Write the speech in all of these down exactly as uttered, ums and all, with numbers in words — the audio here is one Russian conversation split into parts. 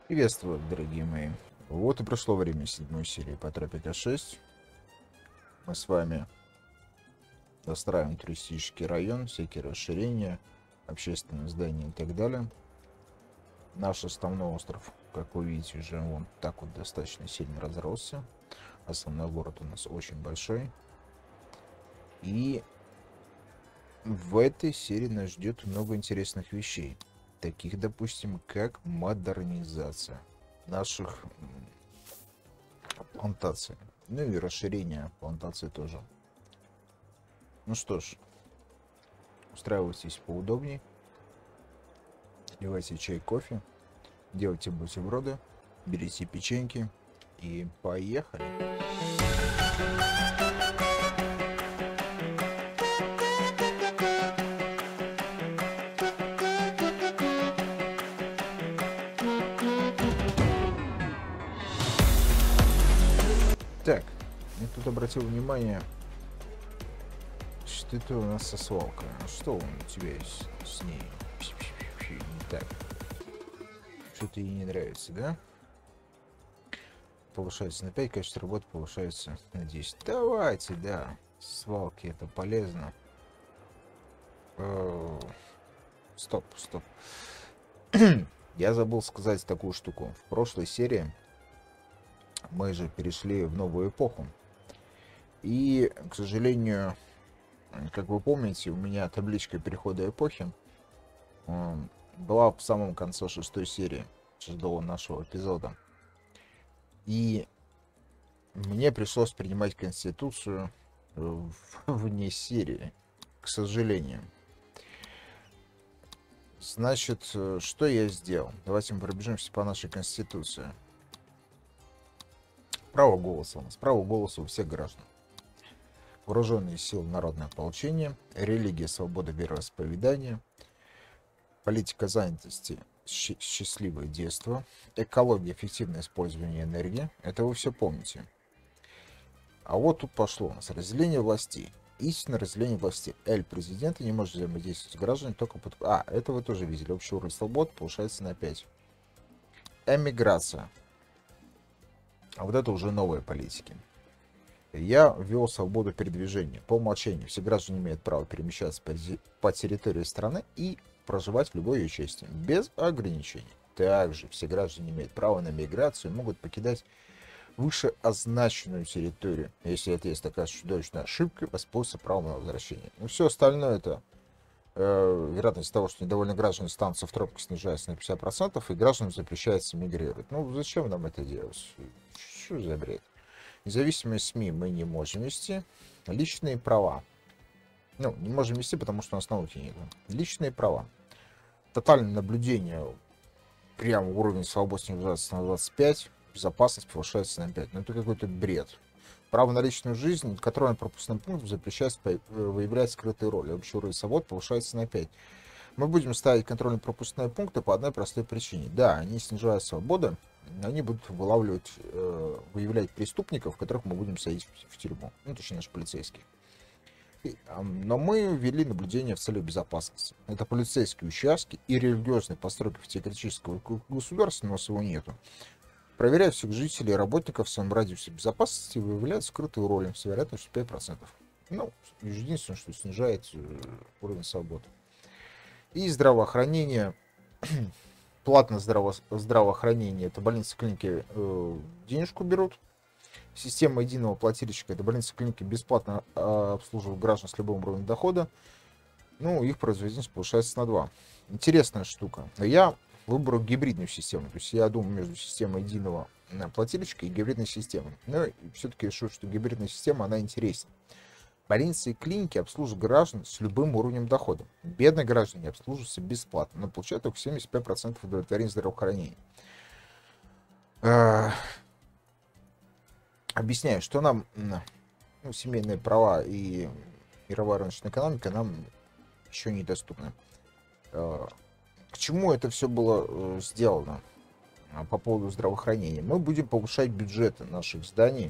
Приветствую, дорогие мои. Вот и прошло время седьмой серии по Тропика шесть. Мы с вами достраиваем туристический район, всякие расширения, общественные здания и так далее. Наш основной остров, как вы видите, уже он так вот достаточно сильно разросся. Основной город у нас очень большой. И в этой серии нас ждет много интересных вещей. Таких, допустим, как модернизация наших плантаций. Ну и расширение плантации тоже. Ну что ж, устраивайтесь поудобнее. Наливайте чай, кофе. Делайте бутерброды. Берите печеньки. И поехали. Так, я тут обратил внимание, что это у нас со свалкой. А что у тебя есть с ней? Не так. Что-то ей не нравится, да? Повышается на пять, качество работы повышается на десять. Давайте, да. Свалки это полезно. Э, Стоп, стоп. Я забыл сказать такую штуку. В прошлой серии мы же перешли в новую эпоху. И, к сожалению, как вы помните, у меня табличка перехода эпохи э, была в самом конце шестой серии, шестого нашего эпизода. И мне пришлось принимать конституцию э, вне серии, к сожалению. Значит, э, что я сделал? Давайте мы пробежимся по нашей конституции. Право голоса у нас. Право голоса у всех граждан. Вооруженные силы, народное ополчение, религия, свобода вероисповедания, политика занятости, счастливое детство, экология, эффективное использование энергии. Это вы все помните. А вот тут пошло у нас разделение властей. Истинное разделение властей. L президента не может взаимодействовать с гражданами только под... А, это вы тоже видели. Общий уровень свобод повышается на пять. Эмиграция. А вот это уже новые политики. Я ввел свободу передвижения. По умолчанию все граждане имеют право перемещаться по, по территории страны и проживать в любой ее части, без ограничений. Также все граждане имеют право на миграцию и могут покидать вышеозначенную территорию, если это есть такая чудовищная ошибка, воспользоваться правом на возвращение. Ну, все остальное это э, вероятность того, что недовольные граждане станутся в тропке, снижается на пятьдесят процентов, и гражданам запрещается мигрировать. Ну, зачем нам это делать? Что за бред? Независимые СМИ мы не можем вести. Личные права. Ну, не можем вести, потому что у нас науки нет. Личные права. Тотальное наблюдение. Прямо уровень свободы снижается на двадцать пять. Безопасность повышается на пять. Ну, это какой-то бред. Право на личную жизнь, контрольный пропускной пункт запрещается выявлять скрытые роли. Общий уровень свобод повышается на пять. Мы будем ставить контрольно-пропускные пункты по одной простой причине. Да, они снижают свободу. Они будут вылавливать, э, выявлять преступников, которых мы будем садить в тюрьму. Ну, точнее, наши полицейские. И, э, но мы ввели наблюдение в целях безопасности. Это полицейские участки и религиозные постройки в теократического государства, но его нету. Проверяют всех жителей и работников в своем радиусе безопасности и выявляют скрытые роли с вероятностью пять процентов. Ну, единственное, что снижает э, уровень свободы. И здравоохранение. Платное здраво здравоохранение. Это больницы, клиники э, денежку берут. Система единого плательщика. Это больницы, клиники бесплатно э, обслуживают граждан с любым уровнем дохода. Ну, их производительность повышается на два. Интересная штука. Я выберу гибридную систему. То есть я думаю между системой единого плательщика и гибридной системой. Но все-таки решу, что гибридная система, она интереснее. Больницы и клиники обслуживают граждан с любым уровнем дохода. Бедные граждане обслуживаются бесплатно, но получают только семьдесят пять процентов удовлетворения здравоохранения. Объясняю, что нам ну, семейные права и мировая рыночная экономика нам еще недоступны. К чему это все было сделано по поводу здравоохранения? Мы будем повышать бюджеты наших зданий,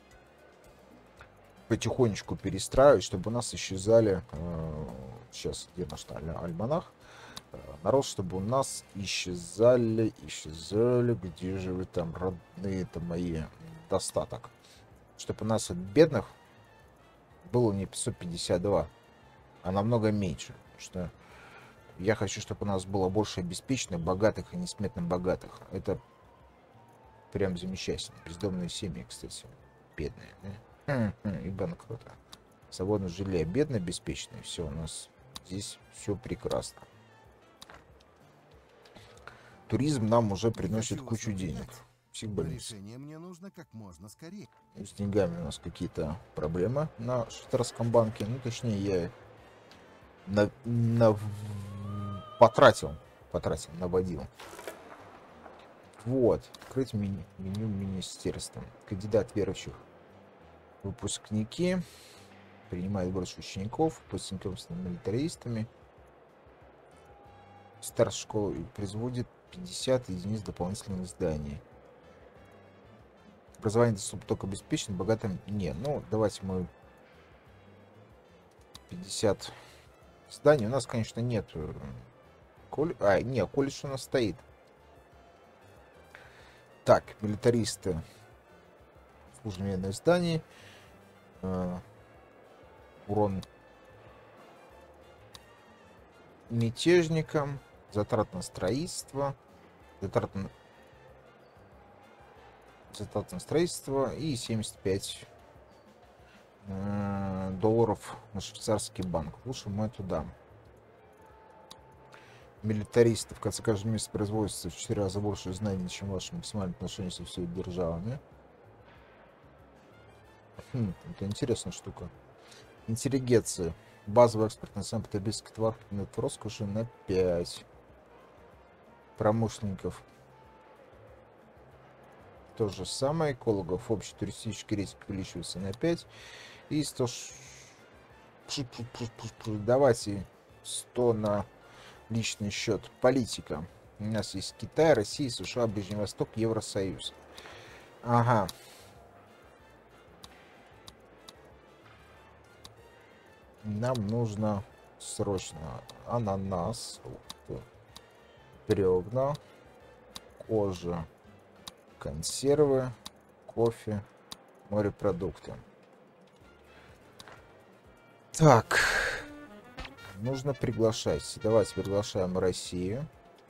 потихонечку перестраивать, чтобы у нас исчезали, э, сейчас где наш альманах, народ, чтобы у нас исчезали, исчезали, где же вы там, родные-то мои, достаток. Чтобы у нас от бедных было не пятьсот пятьдесят два, а намного меньше. Потому что я хочу, чтобы у нас было больше обеспеченных, богатых и несметно богатых. Это прям замечательно. Бездомные семьи, кстати, бедные, да? И банкроты. Свободное жилье, бедно, обеспеченные. Все, у нас здесь все прекрасно. Туризм нам уже приносит кучу денег. Психбольница. Мне нужно как можно скорее. С деньгами у нас какие-то проблемы на швейцарском банке. Ну, точнее, я на, на, потратил, потратил, наводил. Вот, открыть меню, меню министерства. Кандидат верующих. Выпускники. Принимает больше учеников. Выпускников с милитаристами. Старшая школа производит пятьдесят единиц дополнительных зданий. Образование доступно только обеспечен, богатым не. Ну, давайте мы пятьдесят зданий. У нас, конечно, нет. Коль... А, не, колледж у нас стоит. Так, милитаристы. Служебные здания. Э, урон мятежникам. Затрат на строительство. Затрат на... Затрат на строительство. И семьдесят пять э, долларов на швейцарский банк. Лучше мы туда. Милитаристы в конце каждого месяца производится в четыре раза больше знаний, чем ваше максимальное отношение со всеми державами. Хм, это интересная штука. Интеллигенция. Базовый экспорт на Санкт-Петербургский товар на роскоши на пять. Промышленников. То же самое. Экологов. Общий туристический рейтинг увеличивается на пять. И сто... Давайте сто на личный счет. Политика. У нас есть Китай, Россия, США, Ближний Восток, Евросоюз. Ага. Нам нужно срочно ананас, бревна, кожа, консервы, кофе, морепродукты. Так, нужно приглашать. Давайте приглашаем Россию.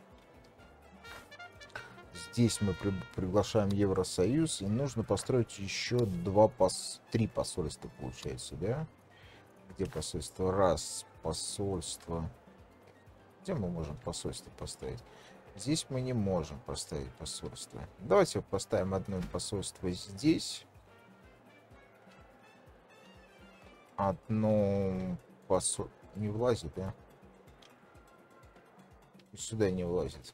Здесь мы при приглашаем Евросоюз, и нужно построить еще два пос три посольства, получается, да? Где посольство? Раз, посольство. Где мы можем посольство поставить? Здесь мы не можем поставить посольство. Давайте поставим одно посольство здесь. Одно посольство. Не влазит, да? И сюда не влазит.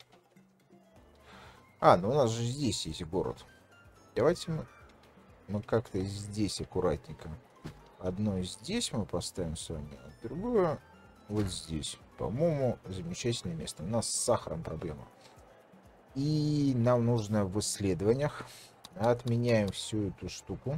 А, ну у нас же здесь есть город. Давайте мы, мы как-то здесь аккуратненько. Одно здесь мы поставим с вами, а другое вот здесь. По-моему, замечательное место. У нас с сахаром проблема. И нам нужно в исследованиях. Отменяем всю эту штуку.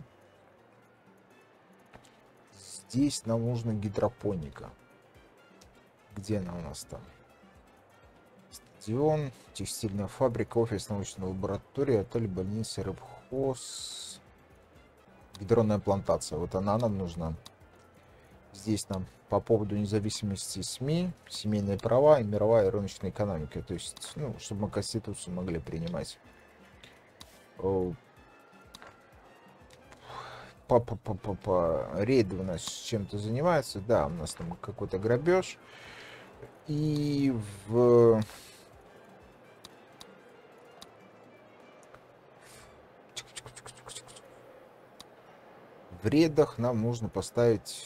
Здесь нам нужна гидропоника. Где она у нас там? Стадион, текстильная фабрика, офис научной лаборатории, отель, больница, рыбхоз, гидронная плантация. Вот она нам нужна. Здесь нам по поводу независимости СМИ, семейные права и мировая рыночная экономика. То есть, ну, чтобы мы Конституцию могли принимать. Папа-папа-папа. Рейды у нас чем-то занимаются. Да, у нас там какой-то грабеж. И в... В рейдах нам нужно поставить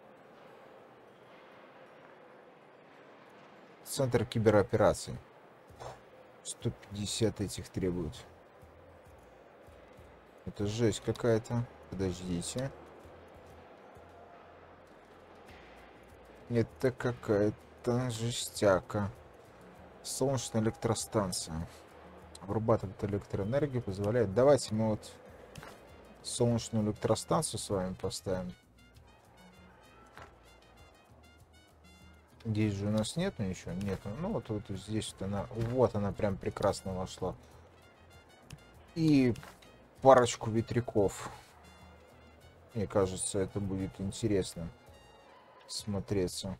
центр киберопераций. сто пятьдесят этих требуют. Это жесть какая-то. Подождите. Это какая-то жестяка. Солнечная электростанция. Вырабатывает электроэнергию, позволяет. Давайте мы вот солнечную электростанцию с вами поставим. Здесь же у нас нету ничего, нету. Ну вот, вот здесь вот она, вот она прям прекрасно вошла. И парочку ветряков. Мне кажется, это будет интересно смотреться.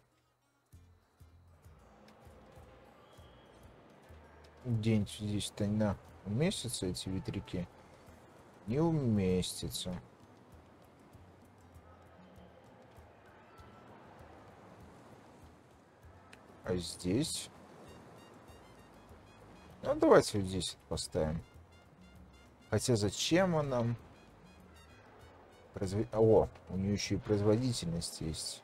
Где-нибудь здесь-то на уместятся эти ветряки? Не уместится. А здесь? Ну, давайте вот здесь поставим. Хотя зачем он нам? Производ... О, у нее еще и производительность есть.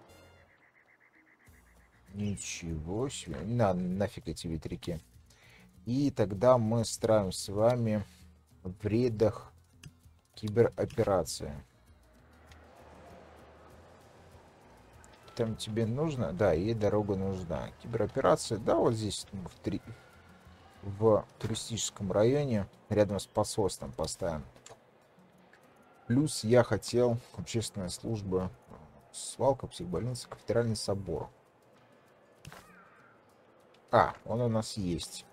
Ничего себе. На, нафиг эти ветряки. И тогда мы строим с вами в рядах кибероперация. Там тебе нужно? Да, ей дорога нужна. Кибероперация, да, вот здесь в, три... в туристическом районе, рядом с посольством поставим. Плюс я хотел общественная служба, свалка, психбольница, кафедральный собор. А, он у нас есть.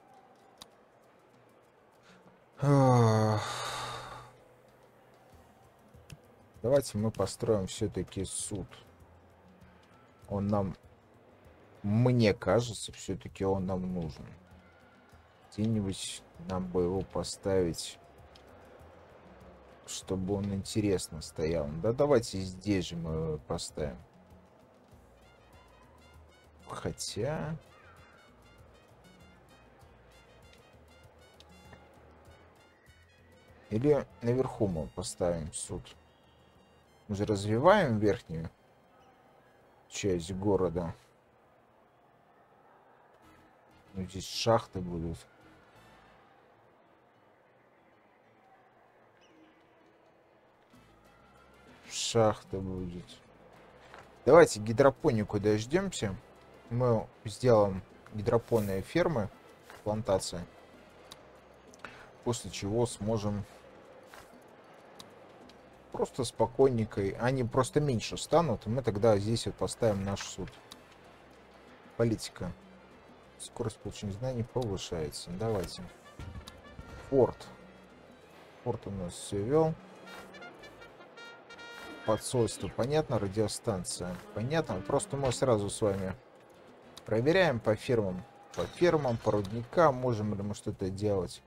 Давайте мы построим все-таки суд. Он нам, мне кажется, все-таки он нам нужен. Где-нибудь нам бы его поставить, чтобы он интересно стоял. Да давайте здесь же мы его поставим. Хотя... Или наверху мы поставим суд. Мы же развиваем верхнюю часть города. Ну, здесь шахты будут. Шахта будет. Давайте гидропонику дождемся. Мы сделаем гидропонные фермы, плантации. После чего сможем просто спокойненько. Они просто меньше станут. И мы тогда здесь вот поставим наш суд. Политика. Скорость получения знаний повышается. Давайте. Форт. Форт у нас все вел. Посольство. Понятно. Радиостанция. Понятно. Просто мы сразу с вами проверяем по фермам. По фермам, по рудникам. Можем ли мы что-то делать.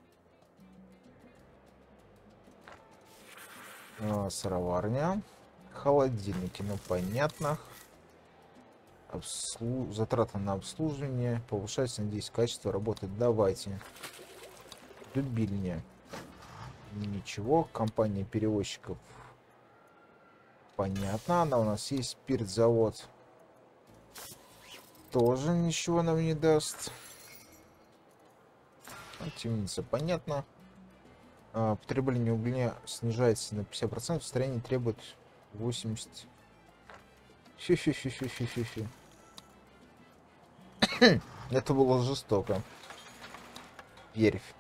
А, сыроварня. Холодильники. Ну, понятно. Обслу... Затраты на обслуживание. Повышается, надеюсь, качество работы. Давайте. Дубильня. Ничего. Компания перевозчиков. Понятно. Она у нас есть. Спиртзавод. Тоже ничего нам не даст. Темница. Понятно. А, потребление угля снижается на пятьдесят процентов. Строение требует восемьдесят. Фи-фи-фи-фи-фи-фи-фи. Это было жестоко. Верфь.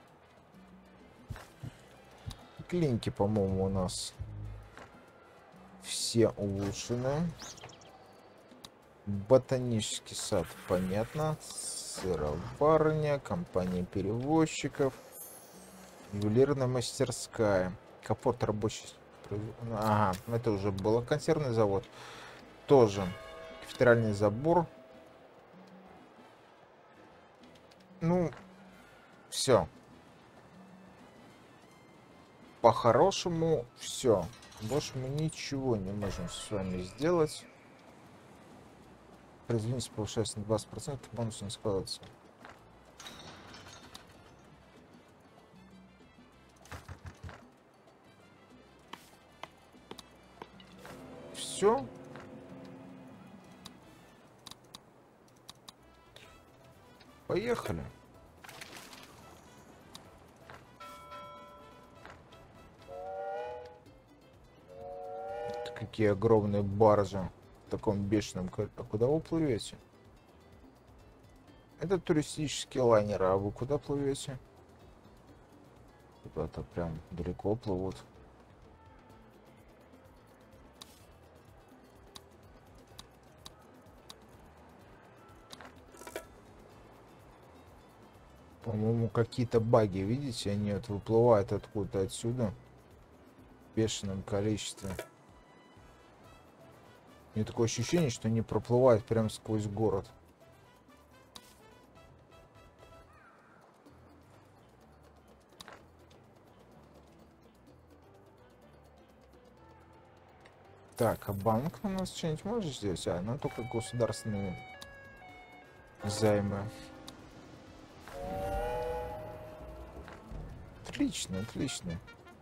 Клиники, по-моему, у нас все улучшены. Ботанический сад, понятно. Сыроварня, компания перевозчиков. Ювелирная мастерская. Капот рабочий. Ага, это уже было. Консервный завод. Тоже. Кафедральный забор. Ну, все. По-хорошему, все. Больше мы ничего не можем с вами сделать. Производительность повышается на двадцать процентов, бонус не складывается. Все. Поехали. Это какие огромные баржи в таком бешеном... А куда вы плывете? Это туристический лайнер, а вы куда плывете? Куда-то прям далеко плывут. По-моему, какие-то баги, видите, они вот выплывают откуда-то отсюда в бешеном количестве. У меня такое ощущение, что они проплывают прямо сквозь город. Так, а банк у нас что-нибудь может здесь? А, ну только государственные займы. Отлично, отлично.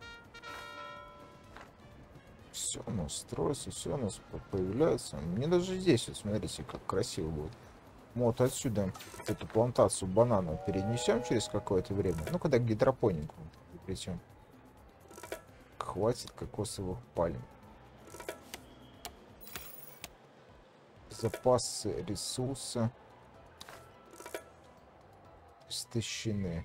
Все у нас строится, все у нас появляется. Мне даже здесь, вот смотрите, как красиво будет. Мы вот отсюда эту плантацию бананов перенесем через какое-то время. Ну, когда гидропонику причем хватит кокосовых пальм. Запасы ресурса истощены.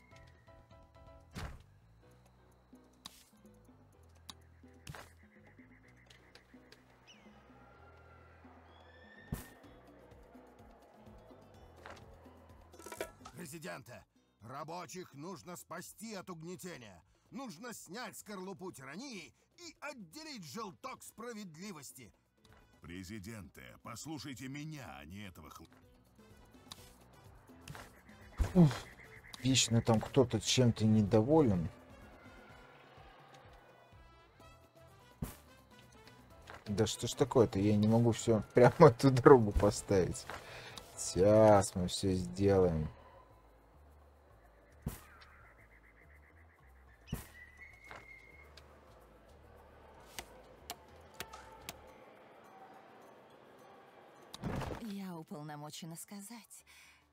Президенте, рабочих нужно спасти от угнетения. Нужно снять скорлупу тирании и отделить желток справедливости. Президенте, послушайте меня, а не этого хл... Уф, вечно там кто-то чем-то недоволен. Да что ж такое-то? Я не могу все прямо эту дорогу поставить. Сейчас мы все сделаем. Я уполномочена сказать.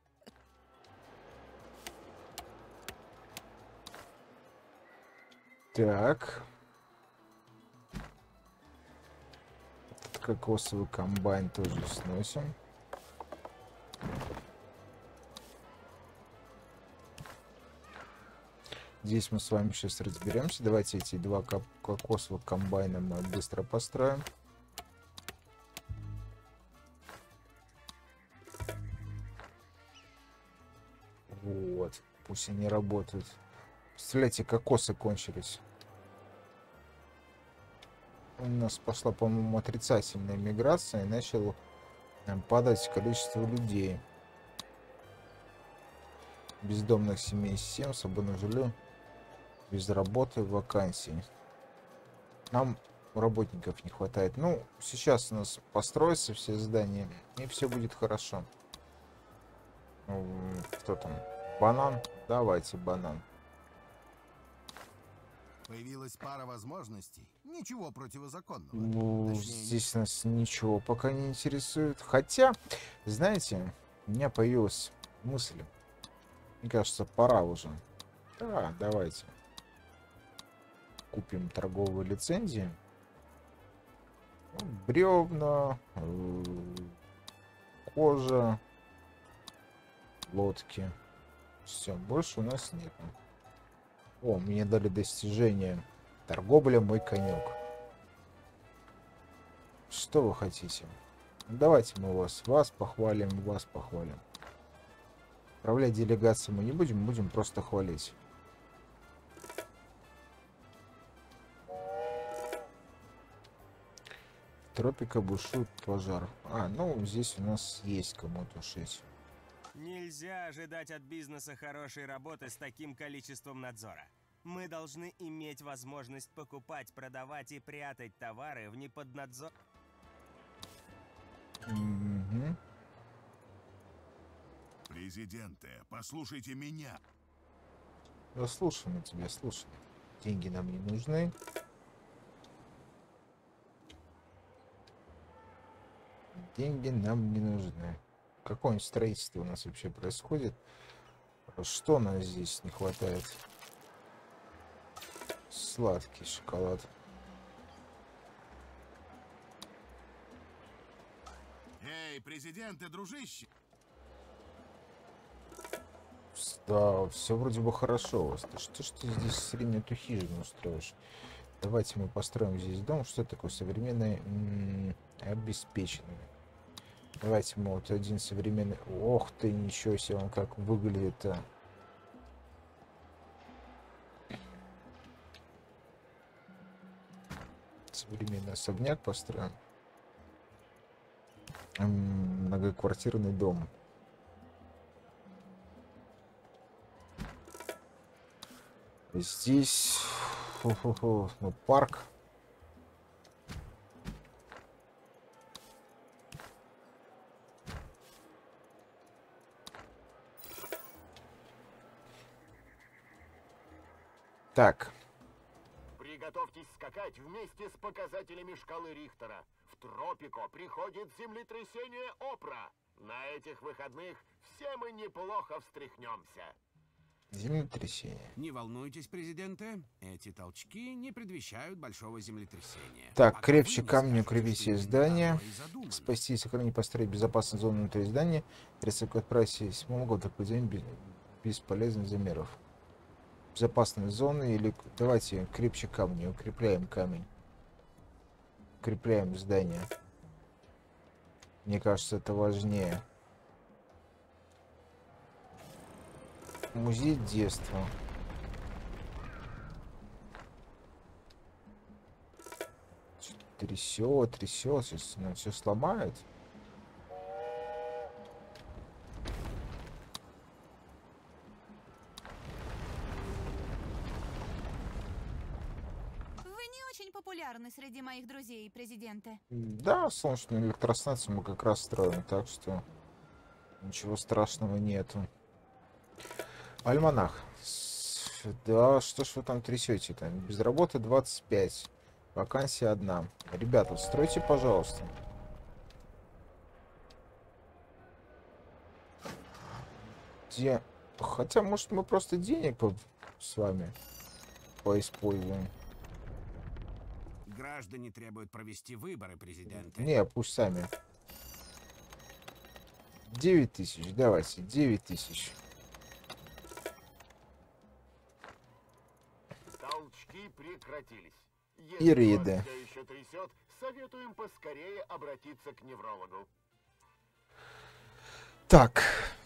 Так. Этот кокосовый комбайн тоже сносим. Здесь мы с вами сейчас разберемся. Давайте эти два кокосовых комбайна мы быстро построим. Вот. Пусть они работают. Представляете, кокосы кончились. У нас пошла, по-моему, отрицательная миграция, и начало падать количество людей. Бездомных семей семь, свободных жилье, без работы, вакансий. Нам работников не хватает. Ну, сейчас у нас построятся все здания, и все будет хорошо. Кто там? Банан? Давайте банан. Появилась пара возможностей. Ничего противозаконного. Ну, Точнее, здесь нас ничего пока не интересует. Хотя, знаете, у меня появилась мысль. Мне кажется, пора уже. Да, давайте. Купим торговые лицензии. Ну, бревна, э, кожа, лодки. Все, больше у нас нет. О, мне дали достижение. Торговля мой конек. Что вы хотите? Давайте мы вас, вас похвалим, вас похвалим. Управлять делегацией мы не будем, будем просто хвалить. Тропика бушует пожар. А, ну здесь у нас есть кому тушить. Нельзя ожидать от бизнеса хорошей работы с таким количеством надзора. Мы должны иметь возможность покупать, продавать и прятать товары в неподнадзор... Угу. Президенте, послушайте меня. Да слушай мы тебя, слушай. Деньги нам не нужны. Деньги нам не нужны. Какое строительство у нас вообще происходит? Что нас здесь не хватает? Сладкий шоколад. Эй, президенты, дружище! Да, все вроде бы хорошо у вас. Да что ж ты здесь все время эту хижину устроишь? Давайте мы построим здесь дом. Что такое современный, м-м, обеспеченный? Давайте мы вот один современный... Ох ты, ничего себе, он как выглядит-то. Современный особняк построен. М, Многоквартирный дом. Здесь фу-фу-фу, ну, парк. Так, Приготовьтесь скакать вместе с показателями шкалы Рихтера. В Тропико приходит землетрясение Опра. На этих выходных все мы неплохо встряхнемся. землетрясение. Не волнуйтесь, президенты, эти толчки не предвещают большого землетрясения. Так, Пока крепче вы не камни скажете, укрепите что именно здание. такое задумано. Спасти и сохранить, построить безопасную зону внутри здания. Риск отправить смогу такой день без, бесполезных замеров. Безопасные зоны или... Давайте крепче камни. Укрепляем камень. Укрепляем здание. Мне кажется, это важнее. Музей детства. Трясет, трясет. Сейчас ну, все сломает. Вы не очень популярны среди моих друзей, президенты. Да, солнечную электростанцию мы как раз строим, так что ничего страшного нету. Альманах. С- Да, что ж вы там трясете там? Без работы двадцать пять. Вакансия одна. Ребята, стройте, пожалуйста. Где? Хотя, может, мы просто денег по- с вами поиспользуем. Граждане требуют провести выборы, президенты. Не, пусть сами. девять тысяч, давайте, девять тысяч. Толчки прекратились. И Если рейды. вас все еще трясет, советуем поскорее обратиться к неврологу. Так.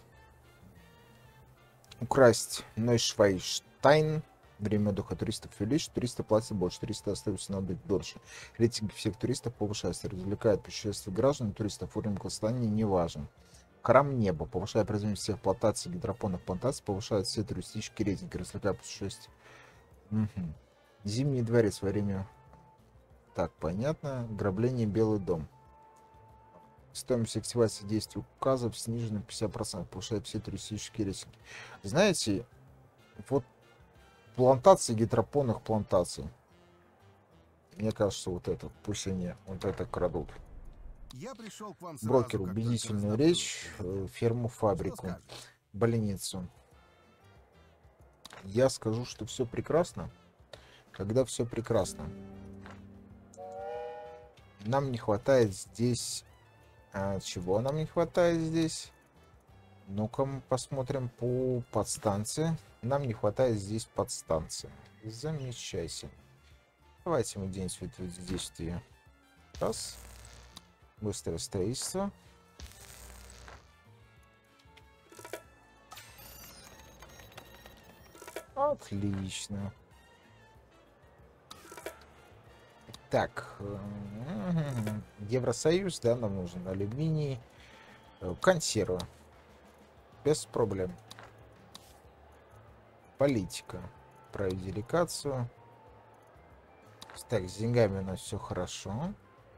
Украсть Нойшвайштайн. Время отдыха туристов увеличить. Туристы платят больше. Туристы остаются на отдых дольше. Рейтинг всех туристов повышается. Развлекает путешествия граждан. Туристов уровень классования не важен. Храм неба. Повышает производительность всех плантаций, гидропонных плантаций. Повышает все туристические рейтинги. Развлекает путешествия. Мгм. Зимний дворец во время... Так, понятно. Грабление Белый дом. Стоимость активации действий указов снижена на пятьдесят процентов. Повышает все туристические рейтинги. Знаете, вот плантации гидропонных плантаций. Мне кажется, вот это, пусть они вот это крадут. Я пришел к вам сразу, Брокер, как только убедительную раздобыл речь, это. э, ферму, Что фабрику, скажешь? больницу. Я скажу, что все прекрасно, когда все прекрасно. Нам не хватает здесь... А чего нам не хватает здесь? Ну-ка мы посмотрим по подстанции. Нам не хватает здесь подстанции. Замечательно. Давайте мы где-нибудь вот, вот здесь ее. Раз. Быстрое строительство. Отлично. Так. э, Евросоюз, да, нам нужен. Алюминий. э, Консервы. Без проблем. Политика. Править делегацию. Так, с деньгами у нас все хорошо.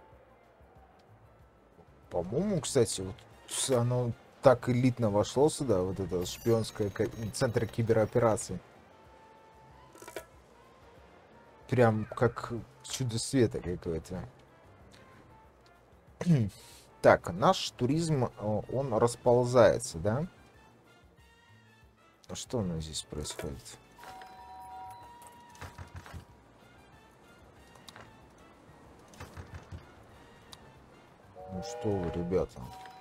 По-моему, кстати, вот с- оно так элитно вошло сюда, вот это шпионское ко- центр киберопераций. Прям как чудо света какое-то. Так, наш туризм, э, он расползается, да? А что у нас здесь происходит? Ну что вы, ребята?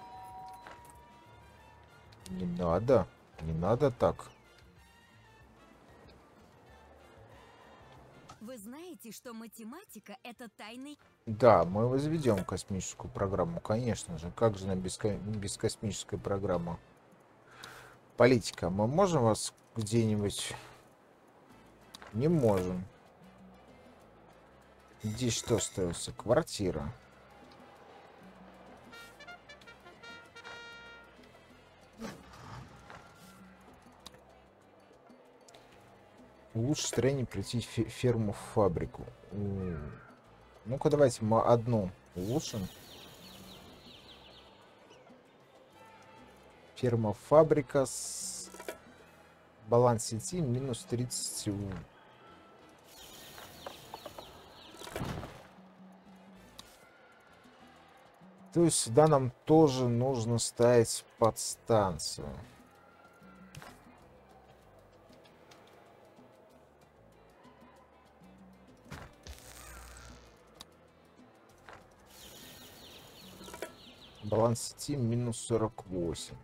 Не надо. Не надо так. Вы знаете, что математика — это тайный... Да, мы возведем космическую программу, конечно же. Как же нам без, ко- без космической программы? Политика. Мы можем вас где-нибудь... Не можем. Здесь что остается? Квартира. Лучше строение прийти фе ферму-фабрику. Ну-ка, давайте мы одну улучшим. Ферма-фабрика с баланс сети минус тридцать. То есть сюда нам тоже нужно ставить подстанцию. Баланс сети минус сорок восемь.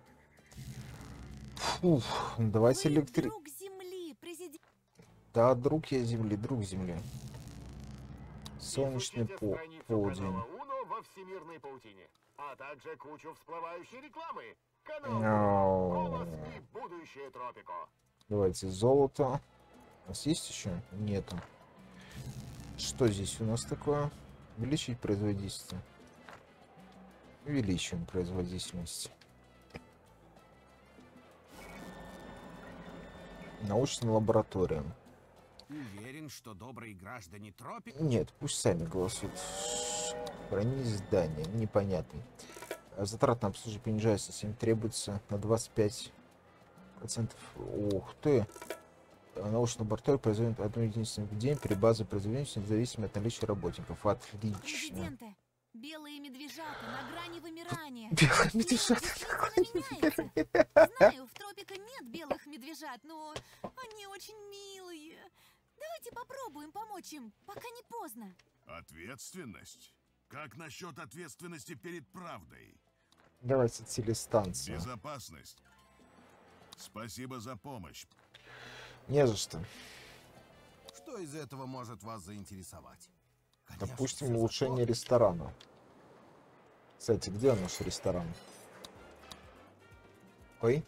Фух, давайте Вы электри... друг земли, президент. Да, друг я земли, друг земли. Солнечный Изучите по страницу полдень. канала Уно во всемирной паутине, а также кучу всплывающей рекламы. Канал Мяу. Уно, голос и будущее Тропико. Давайте золото. У нас есть еще? Нету. Что здесь у нас такое? Увеличить производительность. Увеличиваем производительность. Научная лаборатория. Уверен, что добрые граждане Тропика... Нет, пусть сами голосуют. Брони здания. Непонятный. Затрат на обслуживание понижается. Всем требуется на двадцать пять процентов. Ух ты. Научная лаборатория производит одну единицу в день при базе производительности, независимо от наличия работников. Отлично. Президенты, белые медвежата на грани вымирания. Белые Мир медвежата. действительно меняется. Знаю, в Тропико нет белых медвежат, но они очень милые. Давайте попробуем помочь им, пока не поздно. Ответственность? Как насчет ответственности перед правдой? Давайте телестанцию. Безопасность? Спасибо за помощь. Не за что. Что из этого может вас заинтересовать? Конечно, Допустим, всё улучшение законно. ресторана. Кстати, где наш ресторан? Ой,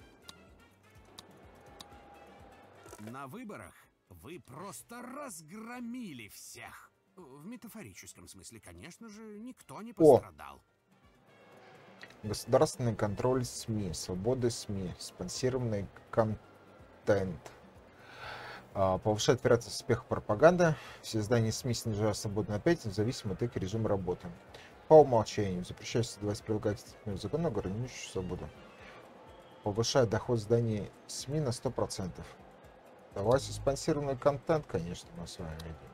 На выборах вы просто разгромили всех. В метафорическом смысле, конечно же, никто не пострадал. государственный контроль СМИ, свобода СМИ, спонсированный контент. А, повышает вероятность успеха пропаганда. Все издания СМИ снижают свободную опять, независимо от их режима работы. По умолчанию запрещается создавать прилагательные законы, ограничивающие свободу. Повышает доход зданий СМИ на сто процентов. Давайте спонсированный контент, конечно, мы с вами видим.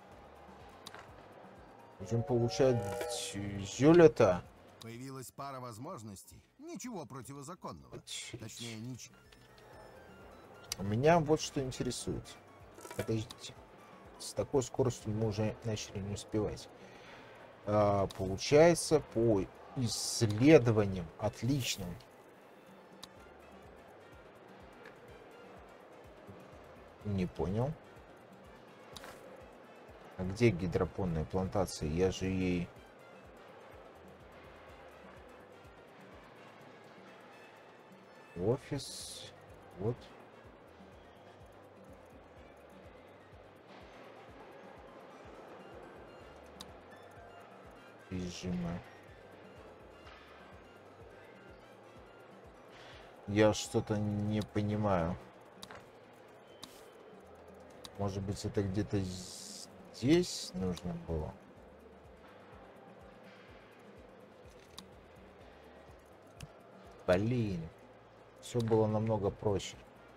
Будем получать зюлета. Появилась пара возможностей. Ничего противозаконного. Точнее, ничего. Меня вот что интересует. Подождите. С такой скоростью мы уже начали не успевать. А, получается, по исследованиям отличным. Не понял. А где гидропонная плантация? Я же ей... Офис. Вот. Режима. Я что-то не понимаю. Может быть, это где-то здесь нужно было? Блин. Все было намного проще.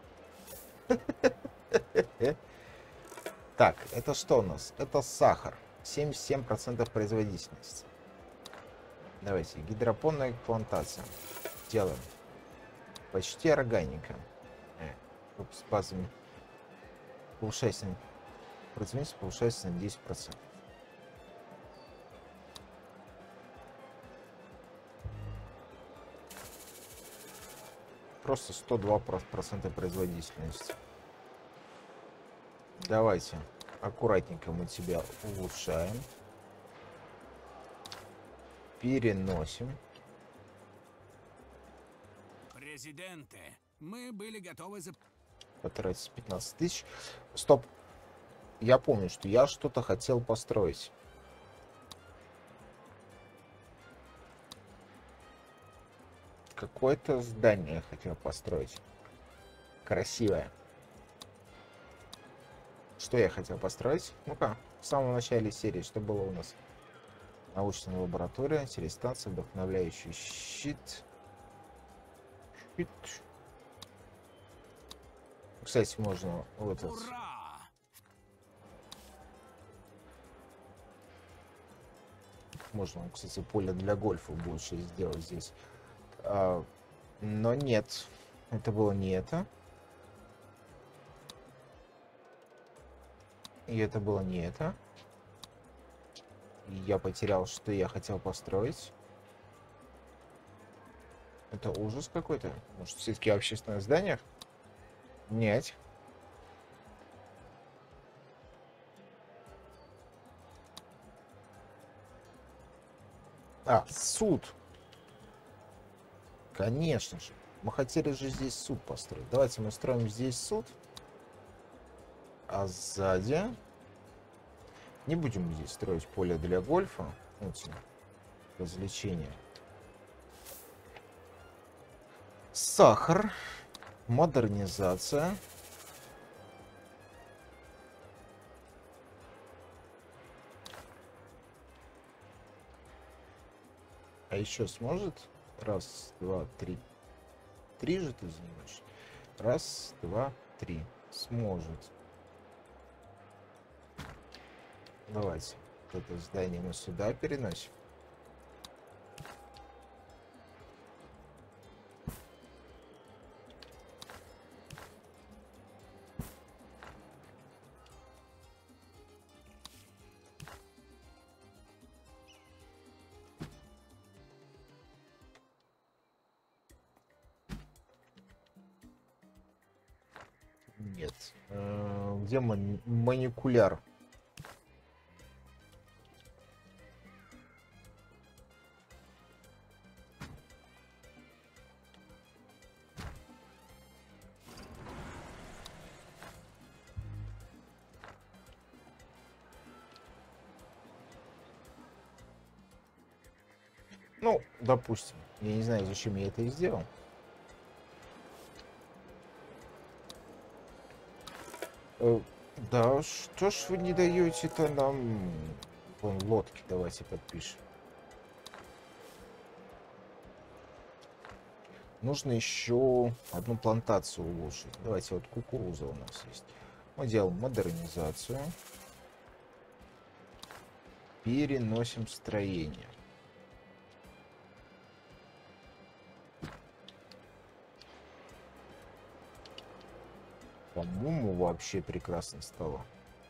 Так, это что у нас? Это сахар. семьдесят семь процентов производительности. Давайте, гидропонная плантация. Делаем. Почти органика. Э, с базами. Повышайся. Производительность повышается на десять процентов. Просто сто два процента производительности. Давайте аккуратненько мы тебя улучшаем. Переносим. Президенты, мы были готовы за... Потратить пятнадцать тысяч. Стоп. Я помню, что я что-то хотел построить. какое-то здание я хотел построить. Красивое. Что я хотел построить? Ну-ка, в самом начале серии, что было у нас? Научная лаборатория, телестанция, вдохновляющий щит. Щит. Кстати, можно вот этот... Ура! Можно, кстати, поле для гольфа больше сделать здесь. А, но нет. Это было не это. И это было не это. И я потерял, что я хотел построить. Это ужас какой-то. Может, все-таки общественное здание? Нет. А, суд. Конечно же. Мы хотели же здесь суд построить. Давайте мы строим здесь суд. А сзади... Не будем здесь строить поле для гольфа. Эти развлечения. Сахар. Модернизация. А еще сможет? Раз, два, три. Три же ты занимаешь? Раз, два, три. Сможет. Давайте. Вот это здание мы сюда переносим. Нет. Э, Где мани- маникуляр? Ну, допустим. Я не знаю, зачем я это и сделал. Э, Да, что ж вы не даете-то нам... Вон, лодки давайте подпишем. Нужно еще одну плантацию улучшить. Давайте, вот кукуруза у нас есть. Мы делаем модернизацию. Переносим строение. По-моему, вообще прекрасно стало.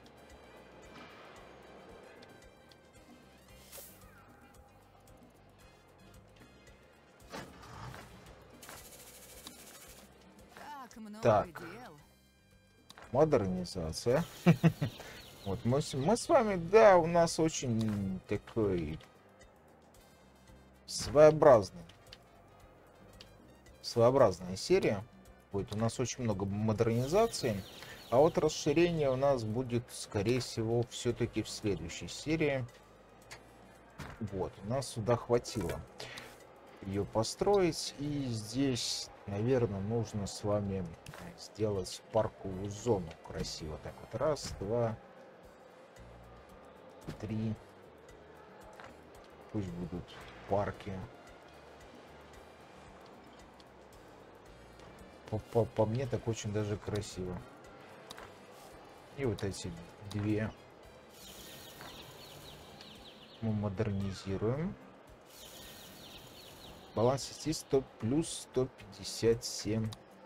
Так много Так. дел. Модернизация. Вот мы, с- мы с вами, да, у нас очень такой своеобразный. Своеобразная серия. Будет у нас очень много модернизации. А вот расширение у нас будет, скорее всего, все-таки в следующей серии. Вот, у нас сюда хватило ее построить. И здесь, наверное, нужно с вами сделать парковую зону красиво. Так вот, раз, два, три. Пусть будут парки. По, по, по мне так очень даже красиво. И вот эти две мы модернизируем. Баланс сети сто плюс сто пятьдесят семь.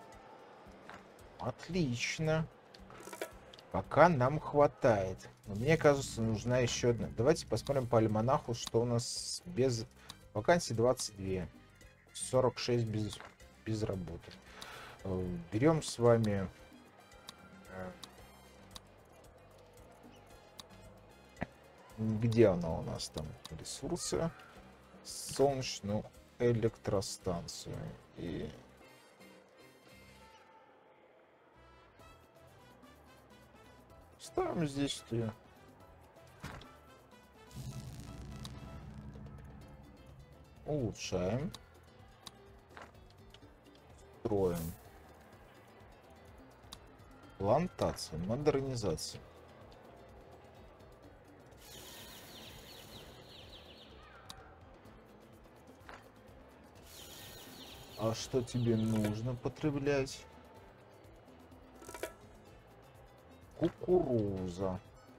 Отлично. Пока нам хватает. Но мне кажется, нужна еще одна. Давайте посмотрим по альманаху, что у нас без вакансий двадцать два. сорок шесть без, без работы. Берем с вами где она у нас там? Ресурсы. Солнечную электростанцию. И ставим здесь ее. Улучшаем. строим. Плантация, модернизация. А что тебе нужно потреблять? Кукуруза.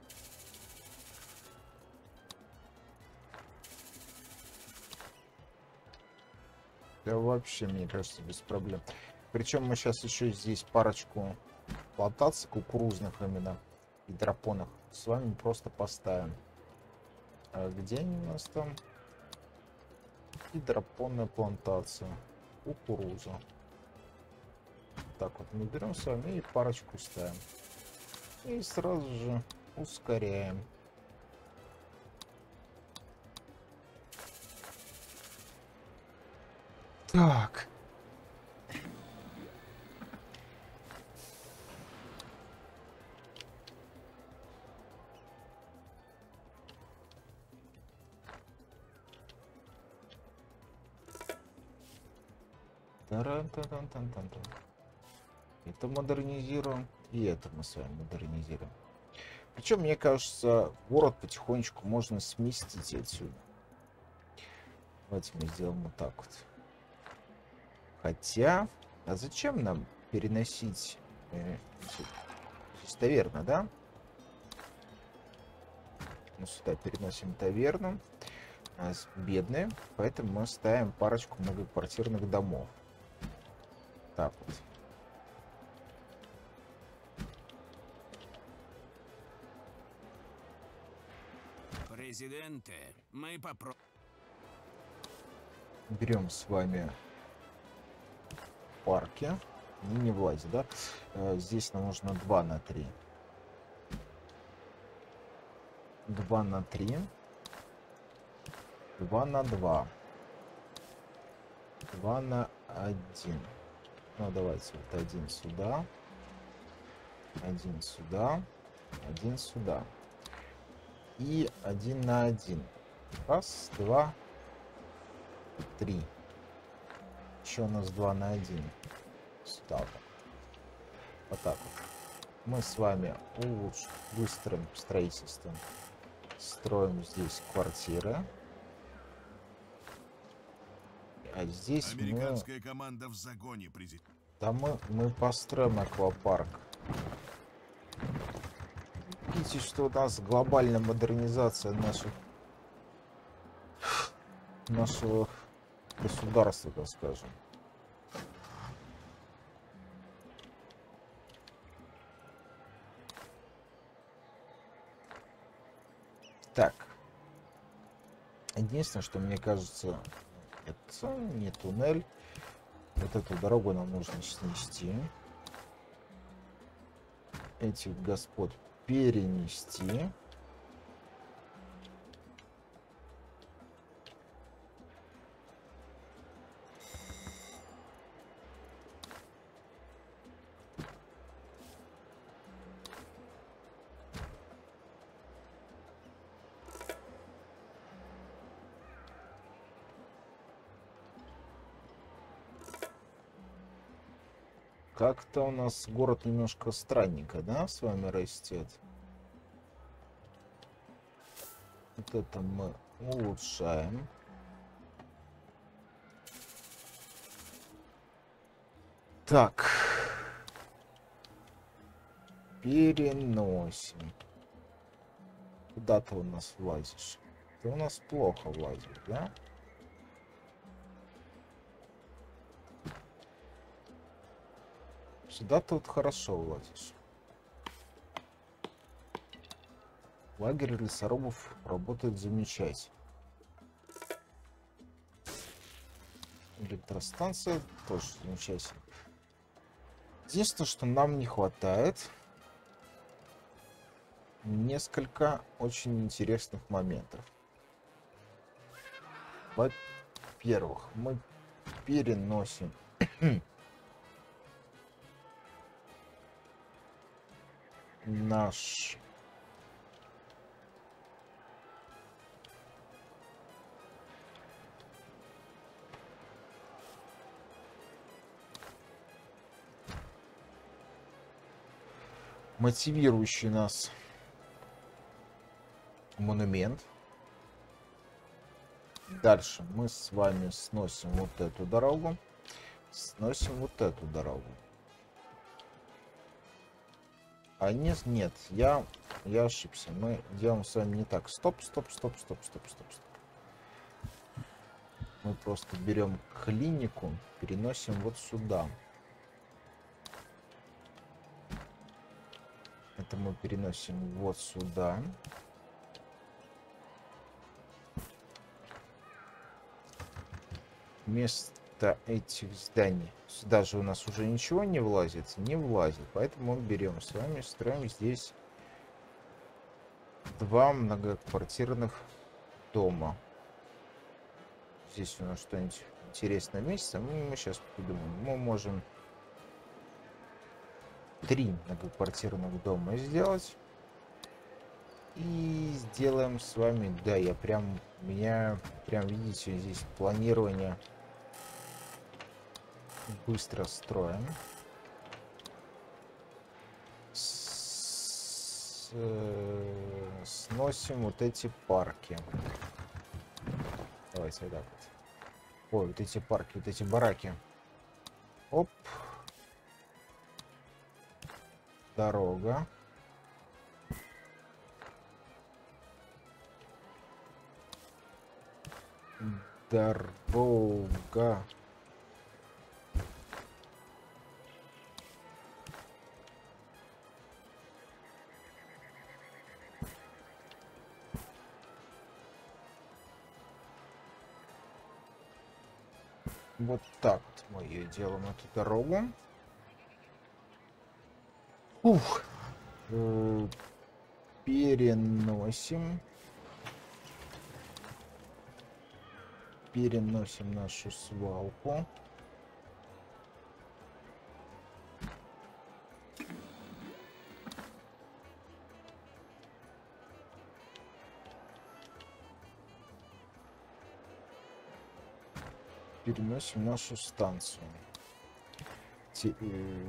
Да вообще, мне кажется, без проблем. Причем мы сейчас еще здесь парочку плантаций кукурузных именно, гидропонных, с вами просто поставим. А где они у нас там? Гидропонная плантация. Кукуруза. Так вот мы берем с вами и парочку ставим. И сразу же ускоряем. Так. Таран-таран-тан-тан-тан. Это модернизируем, и это мы с вами модернизируем. Причем, мне кажется, город потихонечку можно сместить отсюда. Давайте мы сделаем вот так вот. Хотя, а зачем нам переносить э, здесь таверна, да? Мы сюда переносим таверну. У нас бедные, поэтому мы ставим парочку многоквартирных домов. Так вот. Президенте, мы попробуем. Берем с вами парки. Не, не влазит, да? Э, здесь нам нужно два на три. два на три. два на два. два на один. Ну, давайте вот один сюда. Один сюда. Один сюда. И один на один. Раз, два, три. Еще у нас два на один. Сюда вот. Вот так вот. Мы с вами улучшим, быстрым строительством строим здесь квартиры. А здесь Американская мы... команда в загоне, президент. Там мы, мы построим аквапарк. Видите, что у нас глобальная модернизация наших нашего государства, так скажем. Так. Единственное, что мне кажется, это не туннель. Вот эту дорогу нам нужно снести. Этих господ перенести. Как-то у нас город немножко странненько, да, с вами растет. Вот это мы улучшаем. Так. Переносим. Куда ты у нас влазишь? Ты у нас плохо влазишь, да? Сюда ты вот хорошо влазишь. Лагерь лесорубов работает замечательно. Электростанция тоже замечательно. Единственное, что нам не хватает, несколько очень интересных моментов. Во-первых, мы переносим наш мотивирующий нас монумент. Дальше мы с вами сносим вот эту дорогу, сносим вот эту дорогу. А нет, нет, я, я ошибся. Мы делаем с вами не так. Стоп, стоп, стоп, стоп, стоп, стоп, стоп. Мы просто берем клинику, переносим вот сюда. Это мы переносим вот сюда. Вместо этих зданий. Сюда же у нас уже ничего не влазит. Не влазит. Поэтому мы берем с вами, строим здесь два многоквартирных дома. Здесь у нас что-нибудь интересное место. Мы сейчас придумаем. Мы можем три многоквартирных дома сделать. И сделаем с вами, да, я прям, у меня, прям, видите, здесь планирование быстро строим. С, э, сносим вот эти парки. Давайте вот так вот. Ой, вот эти парки, вот эти бараки. Оп. Дорога. Дорога. Вот так вот мы ее делаем, эту дорогу. Ух. Э, переносим. Переносим нашу свалку. Переносим нашу станцию. Те, э,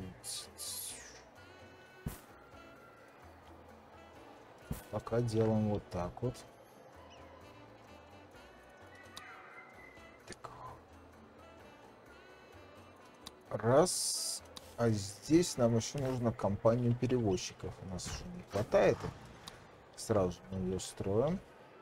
пока делаем вот так вот. Так. Раз. А здесь нам еще нужно компанию перевозчиков. У нас еще не хватает. Сразу же мы ее строим.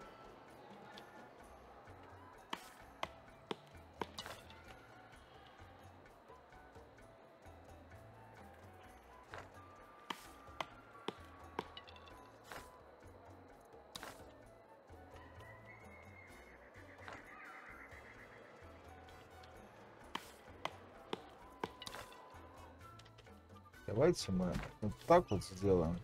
Давайте мы вот так вот сделаем.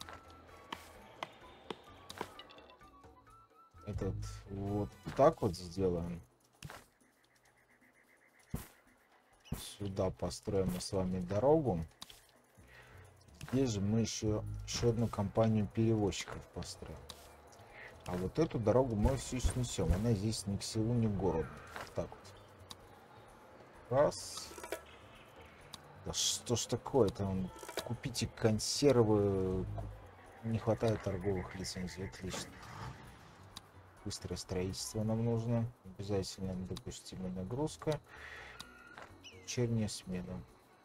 Этот вот так вот сделаем. Сюда построим мы с вами дорогу. Здесь же мы еще, еще одну компанию перевозчиков построим. А вот эту дорогу мы всю снесем. Она здесь ни к селу, ни к городу. Так вот. Раз. Да что ж такое-то? Купите консервы. Не хватает торговых лицензий. Отлично. Быстрое строительство нам нужно. Обязательно допустимая нагрузка. Вечерняя смена.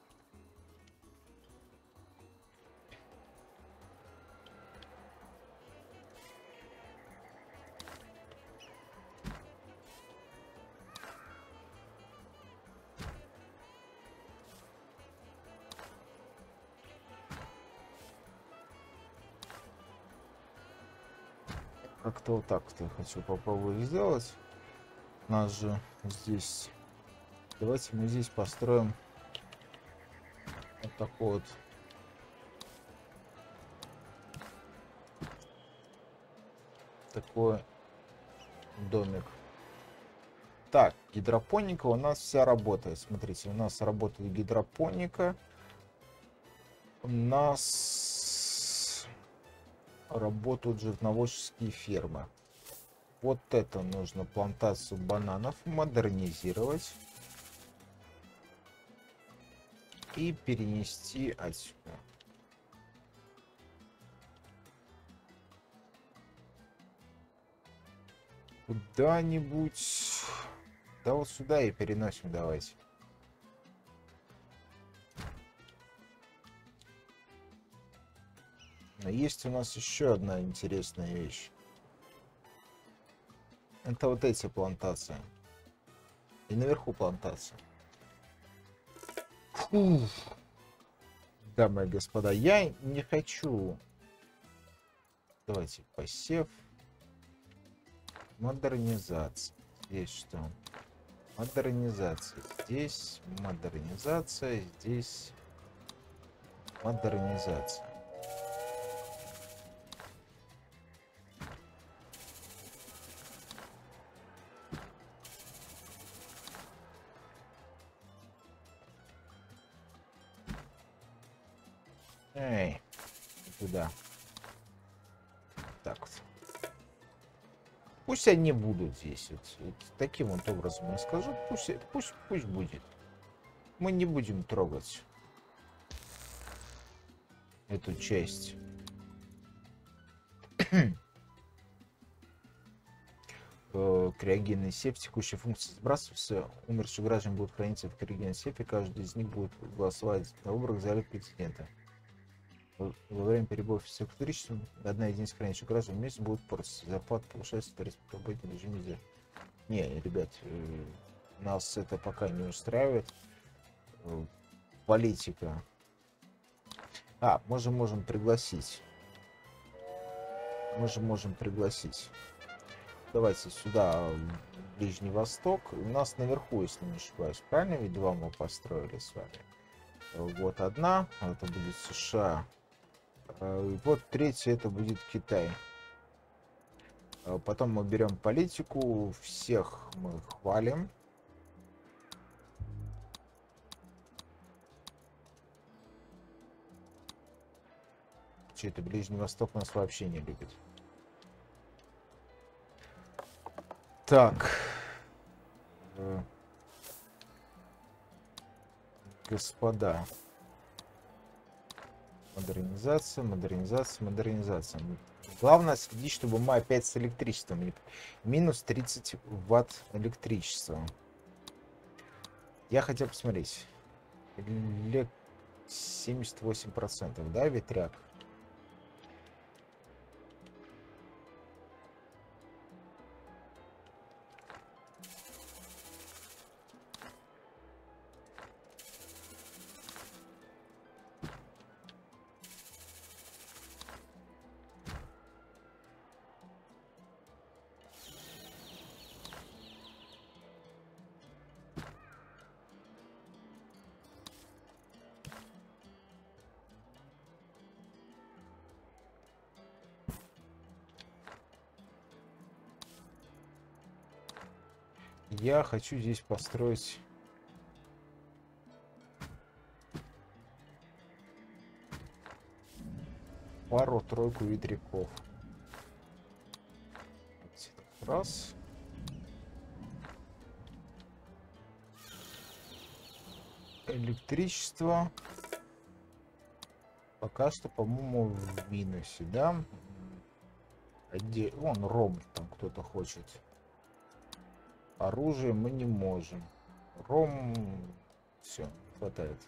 Как-то вот так-то я хочу попробовать сделать. У нас же здесь... Давайте мы здесь построим вот такой вот такой домик. Так, гидропоника у нас вся работает. Смотрите, у нас работает гидропоника. У нас работают животноводческие фермы. Вот это нужно плантацию бананов модернизировать и перенести отсюда. Куда-нибудь. Да вот сюда и переносим, давайте. Но есть у нас еще одна интересная вещь. Это вот эти плантации. И наверху плантация. Фух. Дамы и господа, я не хочу. Давайте посев. Модернизация. Здесь что? Модернизация. Здесь модернизация. Здесь модернизация. Эй, туда. Так вот. Пусть они будут здесь. Вот, вот таким вот образом я скажу. Пусть, пусть, пусть будет. Мы не будем трогать эту часть. Криогенный сейф. Текущая функция сбрасывается. Умершие граждане будут храниться в криогенном сейфе. Каждый из них будет голосовать на выборах за президента. Во время перебоев с электричеством одна единица хранящих граждан вместе будет портиться. Зарплата повышается, то есть побыть уже нельзя. Не, ребят, нас это пока не устраивает. Политика. А, мы же можем пригласить. Мы же можем пригласить. Давайте сюда, в Ближний Восток. У нас наверху, если не ошибаюсь, правильно? Ведь два мы построили с вами. Вот одна, это будет США. И вот третья, это будет Китай. Потом мы берем политику, всех мы хвалим. Че-то Ближний Восток нас вообще не любит. Так. Господа. Модернизация, модернизация, модернизация. Главное следить, чтобы мы опять с электричеством. Минус тридцать ватт электричества. Я хотел посмотреть. семьдесят восемь процентов, да, ветряк? Я хочу здесь построить пару-тройку ветряков. Раз. Электричество пока что, по-моему, в минусе, да? Где... Вон ром там кто-то хочет. Оружие мы не можем. Ром... Все, хватает.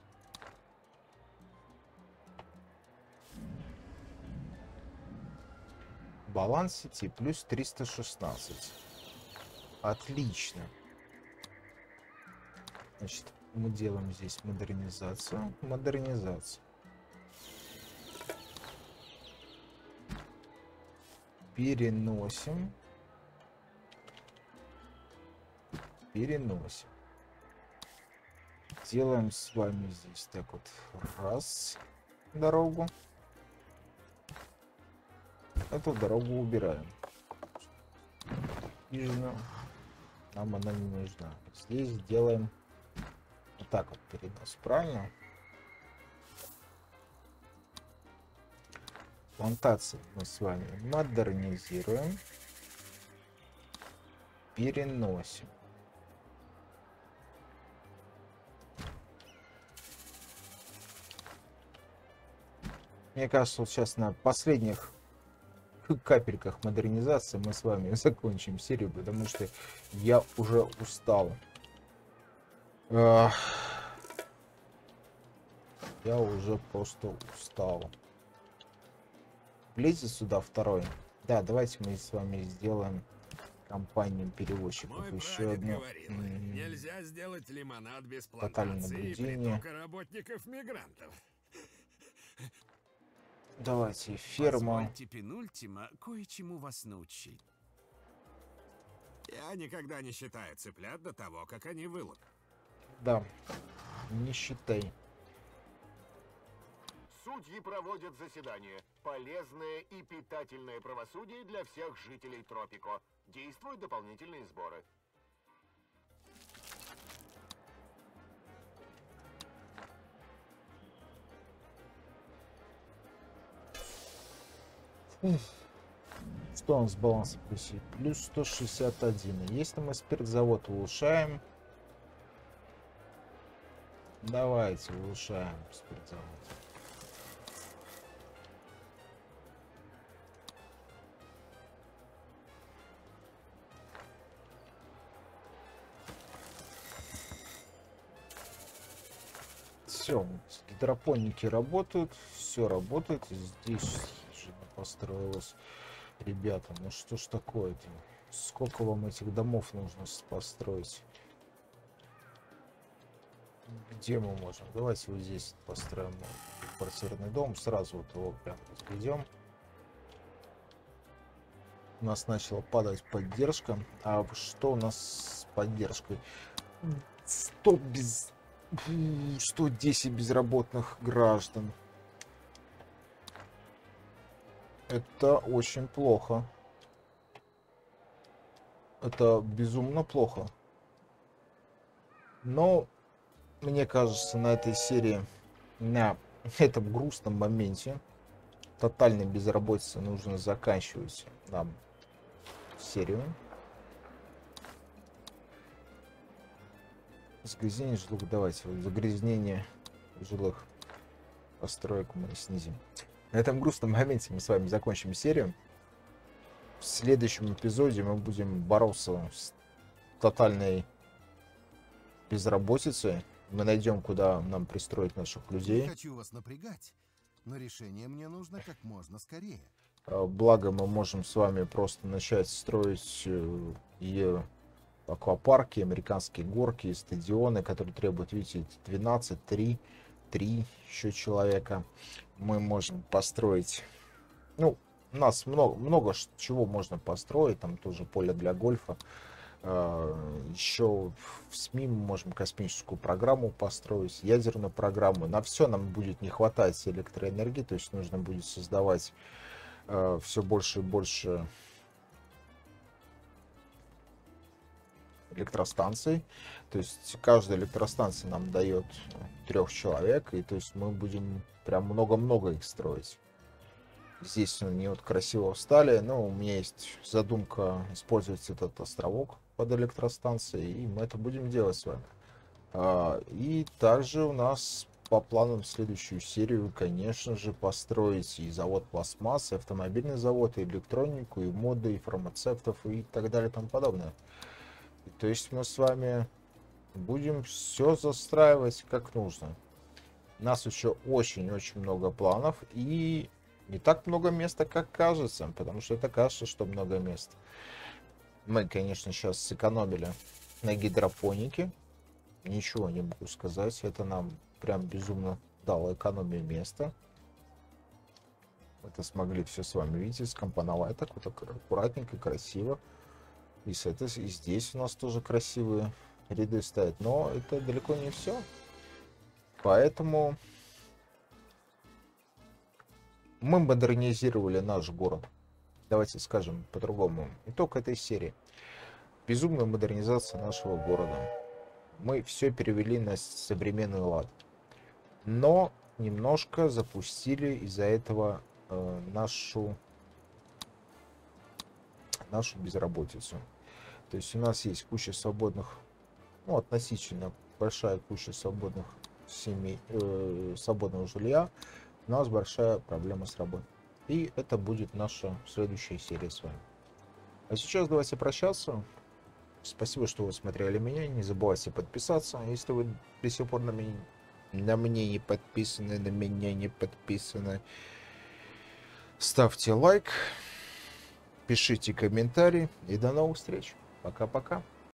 Баланс сети плюс триста шестнадцать. Отлично. Значит, мы делаем здесь модернизацию. Модернизацию. Переносим. Переносим. Делаем с вами здесь так вот раз дорогу. Эту дорогу убираем. Южно. Нам она не нужна. Здесь делаем вот так вот перенос. Правильно? Плантации мы с вами модернизируем. Переносим. Мне кажется, вот сейчас на последних капельках модернизации мы с вами закончим серию, потому что я уже устал. Ах, я уже просто устал. Влезет сюда второй. Да, давайте мы с вами сделаем компанию перевозчиков. Мой Еще прадед одно говорил, м, нельзя сделать лимонад без тотальное плантации наблюдение. притока работников-мигрантов. Давайте ферма. Позвольте, Пенультима, кое-чему вас научить. Я никогда не считаю цыплят до того, как они вылупят. Да, не считай. Судьи проводят заседание. Полезное и питательное правосудие для всех жителей Тропико. Действуют дополнительные сборы. Что у нас с балансом плюс? Плюс сто шестьдесят один. Если мы спиртзавод улучшаем, давайте улучшаем спиртзавод. Все, гидропоники работают, все работает. Здесь же построилось. Ребята, ну что ж такое-то? Сколько вам этих домов нужно построить? Где мы можем? Давайте вот здесь построим квартирный дом. Сразу вот его прям возведем. У нас начала падать поддержка. А что у нас с поддержкой? сто без... сто десять безработных граждан. Это очень плохо. Это безумно плохо. Но мне кажется, на этой серии, на этом грустном моменте тотальной безработицы нужно заканчивать нам серию. Загрязнение жилых, давайте вот загрязнение жилых построек мы снизим. На этом грустном моменте мы с вами закончим серию. В следующем эпизоде мы будем бороться с тотальной безработицей. Мы найдем, куда нам пристроить наших Не людей. хочу вас напрягать, но решение мне нужно как можно скорее. А, Благо мы можем с вами просто начать строить э, и аквапарки, американские горки, стадионы, которые требуют, видите, двенадцать, три, три еще человека. Мы можем построить, ну, у нас много, много ш- чего можно построить, там тоже поле для гольфа. А, Еще в СМИ мы можем космическую программу построить, ядерную программу. На все нам будет не хватать электроэнергии, то есть нужно будет создавать все больше и больше электростанций. То есть каждая электростанция нам дает трех человек, и то есть мы будем прям много-много их строить. Здесь они вот красиво встали, но у меня есть задумка использовать этот островок под электростанцией, и мы это будем делать с вами. А, И также у нас по планам в следующую серию, конечно же, построить и завод пластмассы, и автомобильный завод, и электронику, и моды, и фармацевтов, и так далее, и тому подобное. И то есть мы с вами будем все застраивать как нужно. У нас еще очень-очень много планов, и не так много места, как кажется, потому что это кажется, что много мест. Мы, конечно, сейчас сэкономили на гидропонике. Ничего не могу сказать. Это нам прям безумно дало экономию места. Это смогли все с вами, видите, скомпоновать так вот аккуратненько, красиво. И, с этой, и здесь у нас тоже красивые ряды стоят. Но это далеко не все. Поэтому мы модернизировали наш город. Давайте скажем по-другому. Итог этой серии. Безумная модернизация нашего города. Мы все перевели на современный лад. Но немножко запустили из-за этого э, нашу, нашу безработицу. То есть у нас есть куча свободных, ну, относительно большая куча свободных семей, э, свободного жилья. У нас большая проблема с работой. И это будет наша следующая серия с вами. А сейчас давайте прощаться. Спасибо, что вы смотрели меня. Не забывайте подписаться. Если вы до сих пор на меня, на мне не подписаны, на меня не подписаны, ставьте лайк, пишите комментарии. И до новых встреч. Пока-пока.